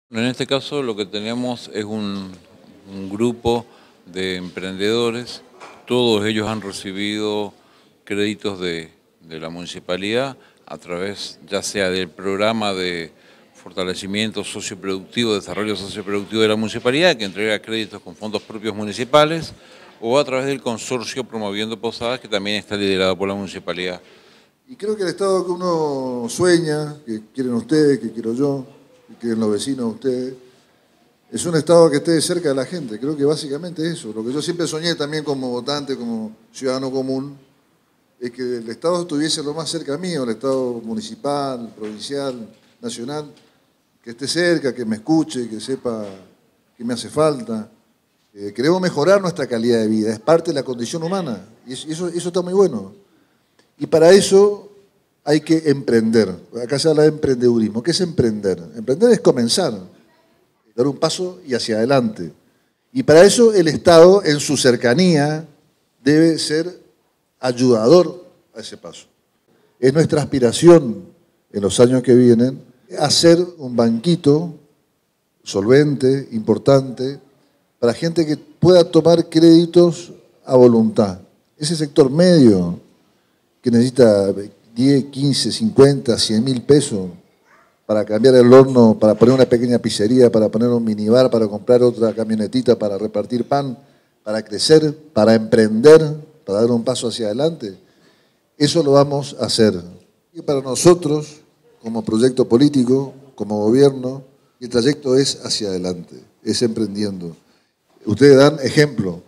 En este caso lo que tenemos es un grupo de emprendedores, todos ellos han recibido créditos de la municipalidad a través ya sea del programa de fortalecimiento socioproductivo, desarrollo socioproductivo de la municipalidad, que entrega créditos con fondos propios municipales, o a través del consorcio Promoviendo Posadas, que también está liderado por la municipalidad. Y creo que el Estado que uno sueña, que quieren ustedes, que quiero yo, que quieren los vecinos de ustedes, es un Estado que esté cerca de la gente. Creo que básicamente eso. Lo que yo siempre soñé también como votante, como ciudadano común, es que el Estado estuviese lo más cerca mío, el Estado municipal, provincial, nacional, que esté cerca, que me escuche, que sepa qué me hace falta. Queremos mejorar nuestra calidad de vida, es parte de la condición humana, y eso está muy bueno. Y para eso hay que emprender. Acá se habla de emprendedurismo. ¿Qué es emprender? Emprender es comenzar, dar un paso y hacia adelante. Y para eso el Estado, en su cercanía, debe ser ayudador a ese paso. Es nuestra aspiración en los años que vienen hacer un banquito solvente, importante, para gente que pueda tomar créditos a voluntad. Ese sector medio que necesita 10, 15, 50, 100 mil pesos para cambiar el horno, para poner una pequeña pizzería, para poner un minibar, para comprar otra camionetita, para repartir pan, para crecer, para emprender, para dar un paso hacia adelante. Eso lo vamos a hacer. Y para nosotros, como proyecto político, como gobierno, el trayecto es hacia adelante, es emprendiendo. Ustedes dan ejemplo,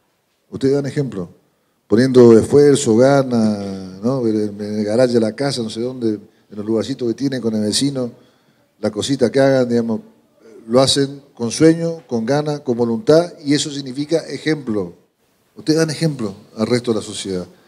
poniendo esfuerzo, gana, ¿no? En el garaje de la casa, no sé dónde, en los lugarcitos que tienen con el vecino, la cosita que hagan, digamos, lo hacen con sueño, con gana, con voluntad, y eso significa ejemplo. Ustedes dan ejemplo al resto de la sociedad.